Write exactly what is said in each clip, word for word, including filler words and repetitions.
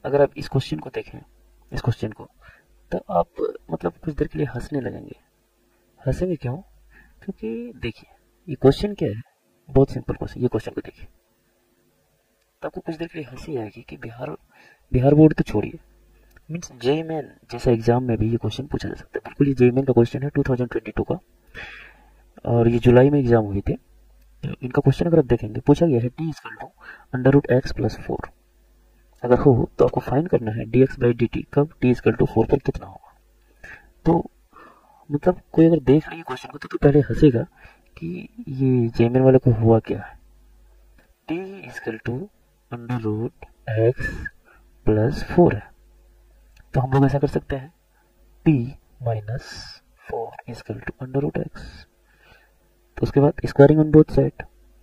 अगर आप इस क्वेश्चन को देखें, इस क्वेश्चन को, तो आप मतलब कुछ देर के लिए हंसने लगेंगे। हंसेंगे क्यों? क्योंकि देखिए ये क्वेश्चन क्या है, बहुत सिंपल क्वेश्चन। ये क्वेश्चन को देखिए तो आपको कुछ देर के लिए हंसी आएगी कि बिहार बिहार बोर्ड तो छोड़िए, मीन्स जेईई मेन जैसा एग्जाम में भी ये क्वेश्चन पूछा जा सकता है। बिल्कुल ये जेईई मेन का क्वेश्चन है टू थाउजेंड ट्वेंटी टू का, और ये जुलाई में एग्जाम हुए थे। इनका क्वेश्चन अगर आप देखेंगे, पूछा गया है T equal to under root X plus four अगर हो तो आपको फाइंड करना है D X by D T कब टी इक्वल टू फोर पर कितना होगा। तो मतलब कोई अगर देख रही है क्वेश्चन को तो, तो पहले हंसेगा कि ये जेएमएन वाले को हुआ क्या है। T equal to under root X plus four है, तो हम लोग ऐसा कर सकते हैं T minus four equal to under root X. तो उसके बाद squaring on both side,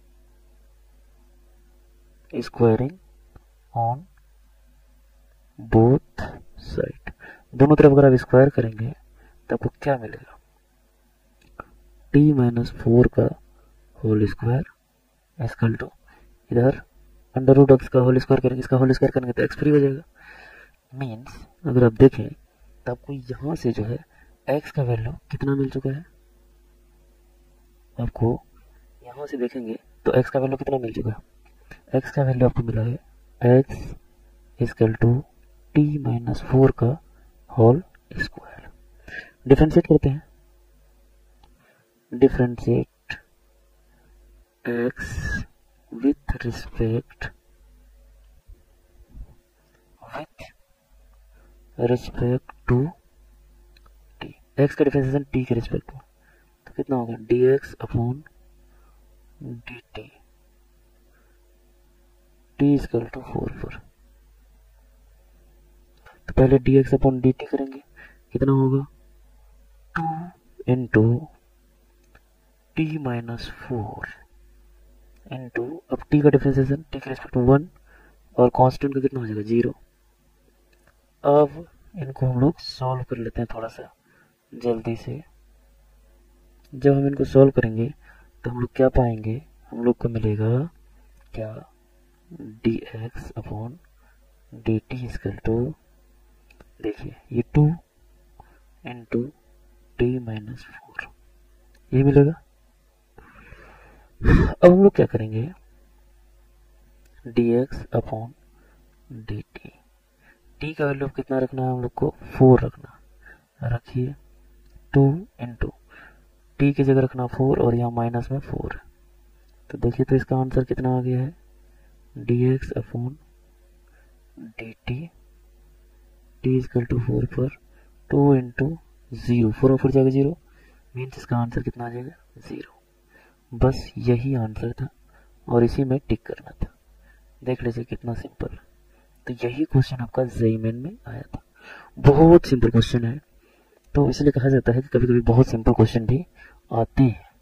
squaring on both side, दोनों तरफ अगर आप स्क्वायर करेंगे तो आपको क्या मिलेगा, टी माइनस फोर का होल स्क्वायर इक्वल टू इधर अंडर रूट एक्स का होल स्क्वायर करेंगे, इसका होल स्क्वायर करेंगे तो एक्स फ्री हो जाएगा। मीन्स अगर आप देखें तो आपको यहाँ से जो है एक्स का वैल्यू कितना मिल चुका है, आपको यहाँ से देखेंगे तो एक्स का वैल्यू कितना मिल चुका है। एक्स का वैल्यू आपको मिला है X equal to T minus four का होल स्क्वायर। डिफरेंशिएट करते हैं, differentiate X with respect with respect to T, X का डिफरेंशिएशन टी के रिस्पेक्ट में, तो कितना होगा D X upon D T, T equal to four पर। तो पहले D X upon D T करेंगे, कितना होगा two into T minus four into, अब टी का डिफरेंशिएशन टी के रिस्पेक्ट में वन और कांस्टेंट का कितना हो जाएगा जीरो। अब इनको हम लोग सॉल्व कर लेते हैं थोड़ा सा जल्दी से। जब हम इनको सॉल्व करेंगे तो हम लोग क्या पाएंगे, हम लोग को मिलेगा क्या D X upon D T equal to, देखिए ये two into T minus four ये मिलेगा। अब हम लोग क्या करेंगे, D X upon D T, T का वैल्यू कितना रखना है हम लोग को, फोर रखना, रखिए टू इंटू टी की जगह रखना फोर और यहाँ माइनस में फोर, तो देखिए तो इसका आंसर कितना आ गया है D X upon D T, T equal to four पर टू इंटू जीरो, फोर और फोर जाएगा जीरो, मीन्स इसका आंसर कितना आ जाएगा जीरो। बस यही आंसर था और इसी में टिक करना था। देख लीजिए कितना सिंपल। तो यही क्वेश्चन आपका जेईई मेन में आया था। बहुत सिंपल क्वेश्चन है, तो इसलिए कहा जाता है कि कभी कभी बहुत सिंपल क्वेश्चन भी आते हैं।